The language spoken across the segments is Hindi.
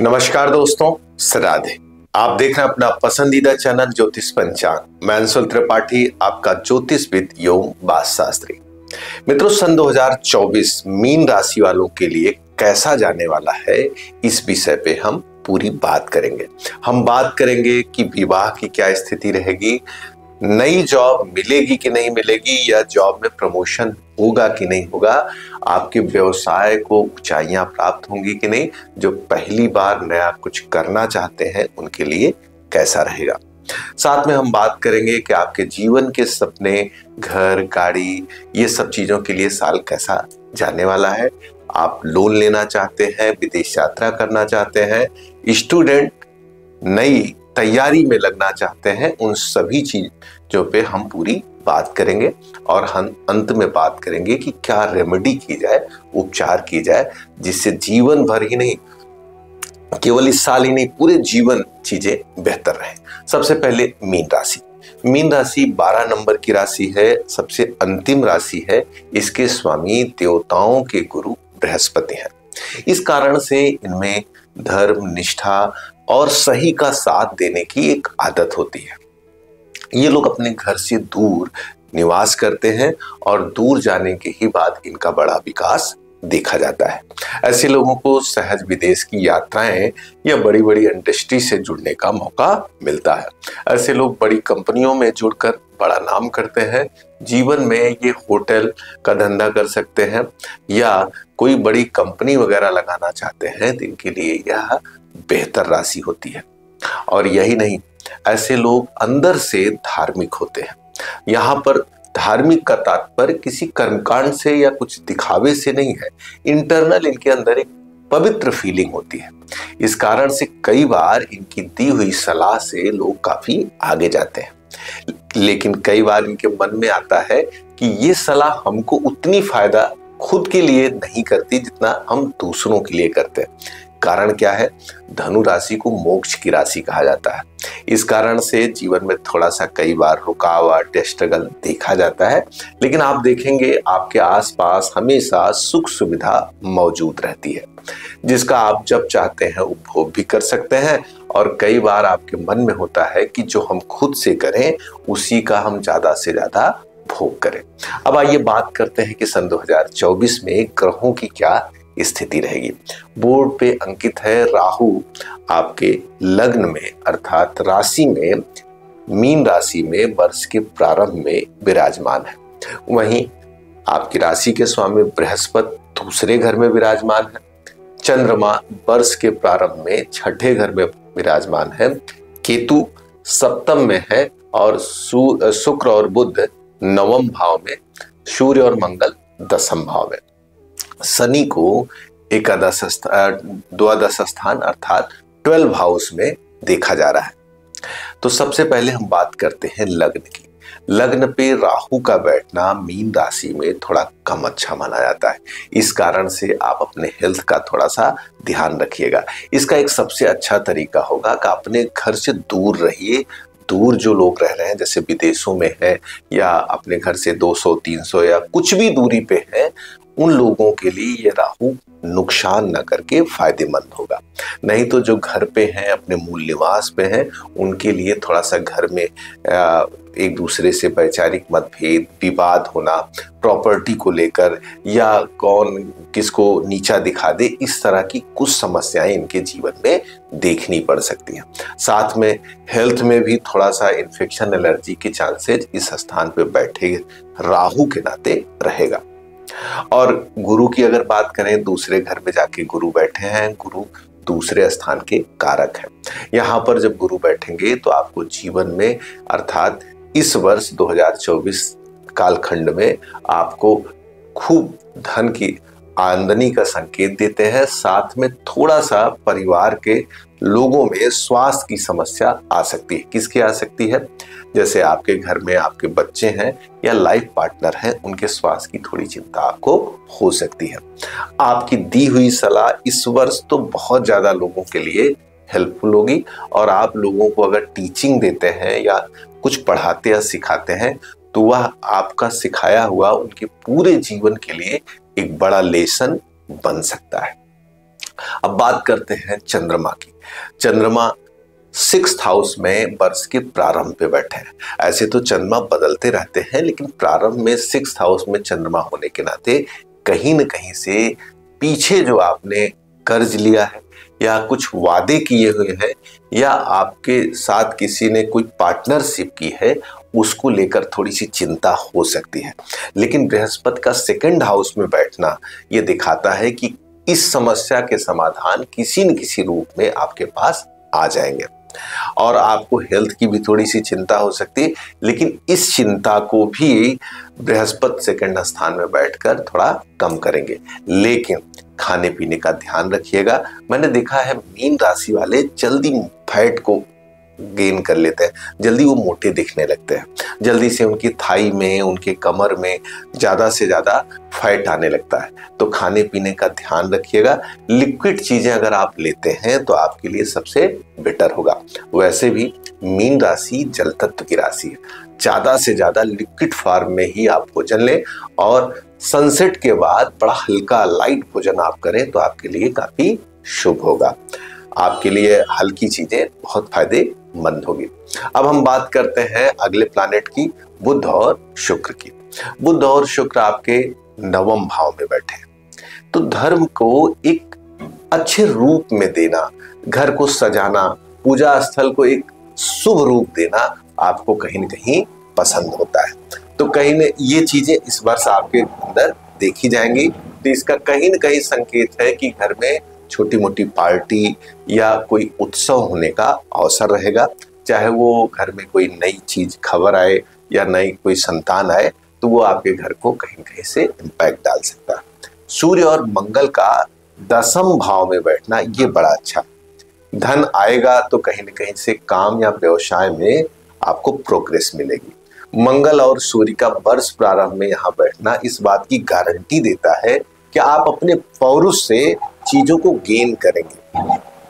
नमस्कार दोस्तों, राधे। आप देख रहे हैं अपना पसंदीदा चैनल ज्योतिष पंचांग। मैं अंशुल त्रिपाठी, आपका ज्योतिषविद एवं वास्तुशास्त्री। मित्रों, सन 2024 मीन राशि वालों के लिए कैसा जाने वाला है, इस विषय पे हम पूरी बात करेंगे। हम बात करेंगे कि विवाह की क्या स्थिति रहेगी, नई जॉब मिलेगी कि नहीं मिलेगी, या जॉब में प्रमोशन होगा कि नहीं होगा, आपके व्यवसाय को ऊंचाइयां प्राप्त होंगी कि नहीं, जो पहली बार नया कुछ करना चाहते हैं उनके लिए कैसा रहेगा। साथ में हम बात करेंगे कि आपके जीवन के सपने, घर, गाड़ी, ये सब चीजों के लिए साल कैसा जाने वाला है। आप लोन लेना चाहते हैं, विदेश यात्रा करना चाहते हैं, स्टूडेंट नई तैयारी में लगना चाहते हैं, उन सभी चीजों पे हम पूरी बात करेंगे। और हम अंत में बात करेंगे कि क्या रेमेडी की जाए, उपचार की जाए, जिससे जीवन भर ही नहीं, केवल इस साल ही नहीं, पूरे जीवन चीजें बेहतर रहे। सबसे पहले मीन राशि। मीन राशि 12 नंबर की राशि है, सबसे अंतिम राशि है। इसके स्वामी देवताओं के गुरु बृहस्पति हैं। इस कारण से इनमें धर्म, निष्ठा और सही का साथ देने की एक आदत होती है। ये लोग अपने घर से दूर निवास करते हैं और दूर जाने के ही बाद इनका बड़ा विकास देखा जाता है। ऐसे लोगों को सहज विदेश की यात्राएं या बड़ी बड़ी इंडस्ट्री से जुड़ने का मौका मिलता है। ऐसे लोग बड़ी कंपनियों में जुड़कर बड़ा नाम करते हैं। जीवन में ये होटल का धंधा कर सकते हैं या कोई बड़ी कंपनी वगैरह लगाना चाहते हैं, तो इनके लिए यह बेहतर राशि होती है। और यही नहीं, ऐसे लोग अंदर से धार्मिक होते हैं। यहाँ पर धार्मिक का तात्पर्य किसी कर्मकांड से या कुछ दिखावे से नहीं है। इंटरनल इनके अंदर एक पवित्र फीलिंग होती है। इस कारण से कई बार इनकी दी हुई सलाह से लोग काफी आगे जाते हैं। लेकिन कई बार इनके मन में आता है कि ये सलाह हमको उतनी फायदा खुद के लिए नहीं करती जितना हम दूसरों के लिए करते हैं। कारण क्या है? धनु राशि को मोक्ष की राशि कहा जाता है। इस कारण से जीवन में थोड़ा सा कई बार रुकावट, स्ट्रगल देखा जाता है। लेकिन आप देखेंगे आपके आसपास हमेशा सुख सुविधा मौजूद रहती है, जिसका आप जब चाहते हैं उपभोग भी कर सकते हैं। और कई बार आपके मन में होता है कि जो हम खुद से करें उसी का हम ज्यादा से ज्यादा भोग करें। अब आइए बात करते हैं कि सन 2024 में ग्रहों की क्या स्थिति रहेगी। बोर्ड पे अंकित है, राहु आपके लग्न में अर्थात राशि में, मीन राशि में वर्ष के प्रारंभ में विराजमान है। वहीं आपकी राशि के स्वामी बृहस्पति दूसरे घर में विराजमान है। चंद्रमा वर्ष के प्रारंभ में छठे घर में विराजमान है। केतु सप्तम में है और शुक्र और बुध नवम भाव में, सूर्य और मंगल दसम भाव में। शनि को द्वादश स्थान अर्थात 12 हाउस में देखा जा रहा है। तो सबसे पहले हम बात करते हैं लग्न की। लग्न पे राहु का बैठना मीन राशि में थोड़ा कम अच्छा माना जाता है। इस कारण से आप अपने हेल्थ का थोड़ा सा ध्यान रखिएगा। इसका एक सबसे अच्छा तरीका होगा कि अपने घर से दूर रहिए। दूर जो लोग रह रहे हैं, जैसे विदेशों में है या अपने घर से 200-300 या कुछ भी दूरी पे है, उन लोगों के लिए ये राहु नुकसान न करके फायदेमंद होगा। नहीं तो जो घर पे हैं, अपने मूल निवास पे हैं, उनके लिए थोड़ा सा घर में एक दूसरे से वैचारिक मतभेद, विवाद होना, प्रॉपर्टी को लेकर या कौन किसको नीचा दिखा दे, इस तरह की कुछ समस्याएं इनके जीवन में देखनी पड़ सकती हैं। साथ में हेल्थ में भी थोड़ा सा इन्फेक्शन, एलर्जी के चांसेस इस स्थान पे बैठे राहु के नाते रहेगा। और गुरु की अगर बात करें, दूसरे घर में जाके गुरु बैठे हैं। गुरु दूसरे स्थान के कारक हैं। यहाँ पर जब गुरु बैठेंगे तो आपको जीवन में अर्थात इस वर्ष 2024 कालखंड में आपको खूब धन की आमदनी का संकेत देते हैं। साथ में थोड़ा सा परिवार के लोगों में स्वास्थ्य की समस्या आ सकती है। किसकी आ सकती है? जैसे आपके घर में आपके बच्चे हैं या लाइफ पार्टनर हैं, उनके स्वास्थ्य की थोड़ी चिंता आपको हो सकती है। आपकी दी हुई सलाह इस वर्ष तो बहुत ज्यादा लोगों के लिए हेल्पफुल होगी। और आप लोगों को अगर टीचिंग देते हैं या कुछ पढ़ाते या सिखाते हैं, तो वह आपका सिखाया हुआ उनके पूरे जीवन के लिए एक बड़ा लेसन बन सकता है। अब बात करते हैं चंद्रमा की। चंद्रमा 6th हाउस में वर्ष के प्रारंभ पे बैठे हैं। ऐसे तो चंद्रमा बदलते रहते हैं, लेकिन प्रारंभ में 6th हाउस में चंद्रमा होने के नाते कहीं न कहीं से पीछे जो आपने कर्ज लिया है या कुछ वादे किए हुए हैं या आपके साथ किसी ने कोई पार्टनरशिप की है, उसको लेकर थोड़ी सी चिंता हो सकती है। लेकिन बृहस्पति का 2nd हाउस में बैठना ये दिखाता है कि इस समस्या के समाधान किसी न किसी रूप में आपके पास आ जाएंगे। और आपको हेल्थ की भी थोड़ी सी चिंता हो सकती है, लेकिन इस चिंता को भी बृहस्पति 2nd स्थान में बैठकर थोड़ा कम करेंगे। लेकिन खाने पीने का ध्यान रखिएगा। मैंने देखा है मीन राशि वाले जल्दी फैट को गेन कर लेते हैं, जल्दी वो मोटे दिखने लगते हैं, जल्दी से उनकी थाई में, उनके कमर में ज्यादा से ज्यादा फैट आने लगता है। तो खाने पीने का ध्यान रखिएगा। लिक्विड चीजें अगर आप लेते हैं तो आपके लिए सबसे बेटर होगा। वैसे भी मीन राशि जल तत्व की राशि है, ज्यादा से ज्यादा लिक्विड फॉर्म में ही आप भोजन लें और सनसेट के बाद बड़ा हल्का लाइट भोजन आप करें तो आपके लिए काफी शुभ होगा। आपके लिए हल्की चीजें बहुत फायदेमंद होगी। अब हम बात करते हैं अगले प्लैनेट की, बुध और शुक्र की। बुध और शुक्र आपके 9वें भाव में बैठे हैं, तो धर्म को एक अच्छे रूप में देना, घर को सजाना, पूजा स्थल को एक शुभ रूप देना आपको कहीं न कहीं पसंद होता है। तो कहीं न ये चीजें इस वर्ष आपके अंदर देखी जाएंगी। तो इसका कहीं न कहीं संकेत है कि घर में छोटी मोटी पार्टी या कोई उत्सव होने का अवसर रहेगा। चाहे वो घर में कोई नई चीज खबर आए या नई कोई संतान आए, तो वो आपके घर को कहीं न कहीं से इम्पैक्ट डाल सकता है। सूर्य और मंगल का 10वें भाव में बैठना ये बड़ा अच्छा। धन आएगा तो कहीं न कहीं से काम या व्यवसाय में आपको प्रोग्रेस मिलेगी। मंगल और सूर्य का वर्ष प्रारंभ में यहाँ बैठना इस बात की गारंटी देता है कि आप अपने पौरुष से चीजों को गेन करेंगे,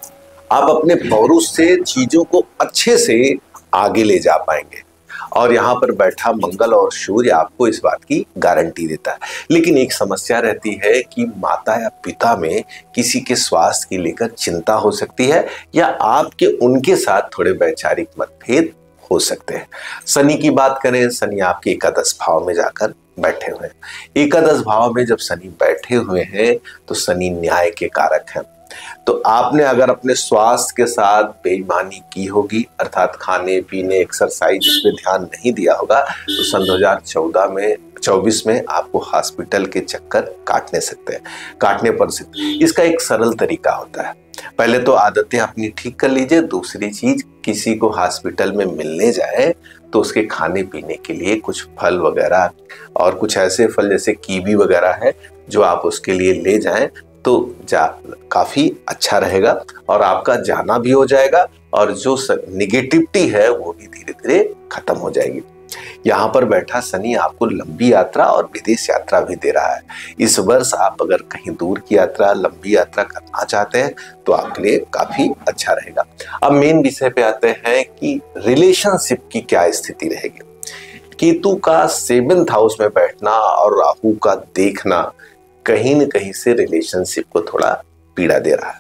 आप अपने पौरुष से चीजों को अच्छे से आगे ले जा पाएंगे। और यहाँ पर बैठा मंगल और सूर्य आपको इस बात की गारंटी देता है। लेकिन एक समस्या रहती है कि माता या पिता में किसी के स्वास्थ्य की लेकर चिंता हो सकती है या आपके उनके साथ थोड़े वैचारिक मतभेद हो सकते हैं। शनि की बात करें, शनि आपके 11 भाव में जाकर बैठे हुए हैं। 11 भाव में जब शनि बैठे हुए हैं तो शनि न्याय के कारक हैं। तो आपने अगर अपने स्वास्थ्य के साथ बेईमानी की होगी, अर्थात खाने पीने एक्सरसाइज पे ध्यान नहीं दिया होगा, तो सन 2024 में आपको हॉस्पिटल के चक्कर काटने पड़ सकते हैं। इसका एक सरल तरीका होता है, पहले तो आदतें अपनी ठीक कर लीजिए। दूसरी चीज, किसी को हॉस्पिटल में मिलने जाए तो उसके खाने पीने के लिए कुछ फल वगैरह और कुछ ऐसे फल जैसे कीवी वगैरह है जो आप उसके लिए ले जाएं तो काफी अच्छा रहेगा और आपका जाना भी हो जाएगा और जो निगेटिविटी है वो भी धीरे धीरे खत्म हो जाएगी। यहाँ पर बैठा शनि आपको लंबी यात्रा और विदेश यात्रा भी दे रहा है। इस वर्ष आप अगर कहीं दूर की यात्रा, लंबी यात्रा करना चाहते हैं तो आपके लिए काफी अच्छा रहेगा। अब मेन विषय पे आते हैं कि रिलेशनशिप की क्या स्थिति रहेगी। केतु का 7th हाउस में बैठना और राहु का देखना कहीं न कहीं से रिलेशनशिप को थोड़ा पीड़ा दे रहा है।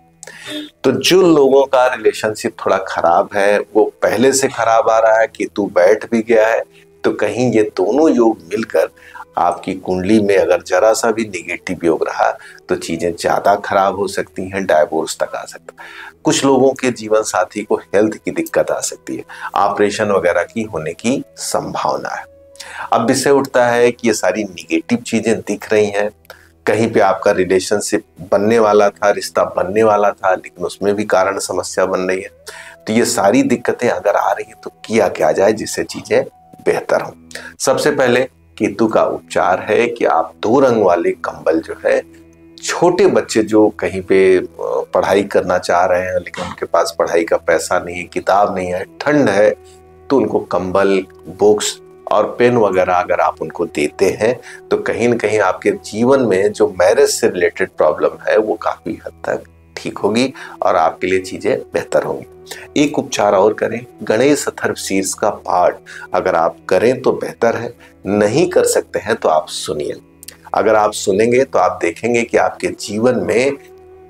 तो जो लोगों का रिलेशनशिप थोड़ा खराब है, वो पहले से खराब आ रहा है, केतु बैठ भी गया है, तो कहीं ये दोनों योग मिलकर आपकी कुंडली में अगर जरा सा भी निगेटिव योग रहा तो चीजें ज्यादा खराब हो सकती हैं, डाइवोर्स तक आ सकता है। कुछ लोगों के जीवन साथी को हेल्थ की दिक्कत आ सकती है, ऑपरेशन वगैरह की होने की संभावना है। अब विषय उठता है कि ये सारी निगेटिव चीजें दिख रही हैं। कहीं पे आपका रिलेशनशिप बनने वाला था, रिश्ता बनने वाला था, लेकिन उसमें भी कारण समस्या बन रही है। तो ये सारी दिक्कतें अगर आ रही है तो किया क्या जाए जिससे चीजें बेहतर हो। सबसे पहले केतु का उपचार है कि आप 2 रंग वाले कंबल जो है, छोटे बच्चे जो कहीं पे पढ़ाई करना चाह रहे हैं लेकिन उनके पास पढ़ाई का पैसा नहीं है, किताब नहीं है, ठंड है, तो उनको कंबल, बुक्स और पेन वगैरह अगर आप उनको देते हैं तो कहीं न कहीं आपके जीवन में जो मैरिज से रिलेटेड प्रॉब्लम है वो काफी हद तक ठीक होगी और आपके लिए चीजें बेहतर होंगी। एक उपचार और करें, गणेश अथर्वशीर्ष का पाठ अगर आप करें तो बेहतर है, नहीं कर सकते हैं तो आप सुनिए। अगर आप सुनेंगे तो आप देखेंगे कि आपके जीवन में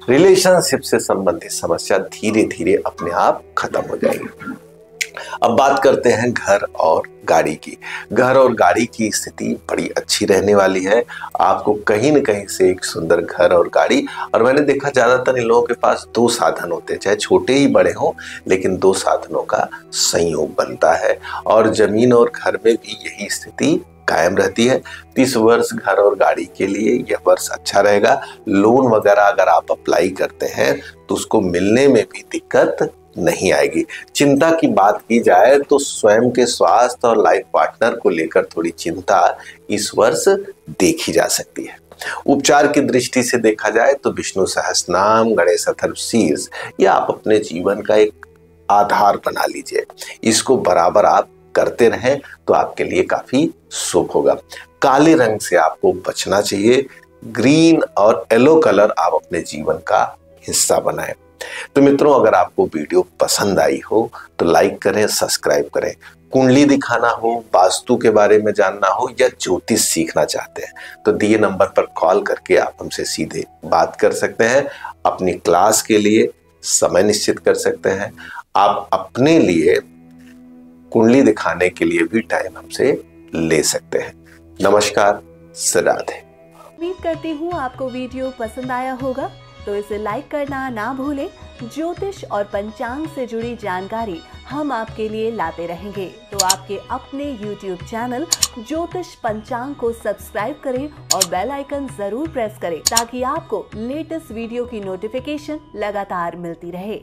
रिलेशनशिप से संबंधित समस्या धीरे धीरे अपने आप खत्म हो जाएगी। अब बात करते हैं घर और गाड़ी की। घर और गाड़ी की स्थिति बड़ी अच्छी रहने वाली है। आपको कहीं न कहीं से एक सुंदर घर और गाड़ी, और मैंने देखा ज्यादातर इन लोगों के पास दो साधन होते हैं, चाहे छोटे ही बड़े हों, लेकिन दो साधनों का संयोग बनता है और जमीन और घर में भी यही स्थिति कायम रहती है। 30 वर्ष घर और गाड़ी के लिए यह वर्ष अच्छा रहेगा। लोन वगैरह अगर आप अप्लाई करते हैं तो उसको मिलने में भी दिक्कत नहीं आएगी। चिंता की बात की जाए तो स्वयं के स्वास्थ्य और लाइफ पार्टनर को लेकर थोड़ी चिंता इस वर्ष देखी जा सकती है। उपचार की दृष्टि से देखा जाए तो विष्णु सहस्त्रनाम, गणेश अथर्वशीर्ष ये आप अपने जीवन का एक आधार बना लीजिए। इसको बराबर आप करते रहें तो आपके लिए काफी शुभ होगा। काले रंग से आपको बचना चाहिए। ग्रीन और येलो कलर आप अपने जीवन का हिस्सा बनाएं। तो मित्रों, अगर आपको वीडियो पसंद आई हो तो लाइक करें, सब्सक्राइब करें। कुंडली दिखाना हो, वास्तु के बारे में जानना हो या ज्योतिष सीखना चाहते हैं तो दिए नंबर पर कॉल करके आप हमसे सीधे बात कर सकते हैं। अपनी क्लास के लिए समय निश्चित कर सकते हैं। आप अपने लिए कुंडली दिखाने के लिए भी टाइम हमसे ले सकते हैं। नमस्कार, राधे। उम्मीद करती हूँ आपको वीडियो पसंद आया होगा, तो इसे लाइक करना ना भूलें। ज्योतिष और पंचांग से जुड़ी जानकारी हम आपके लिए लाते रहेंगे, तो आपके अपने YouTube चैनल ज्योतिष पंचांग को सब्सक्राइब करें और बेल आइकन जरूर प्रेस करें ताकि आपको लेटेस्ट वीडियो की नोटिफिकेशन लगातार मिलती रहे।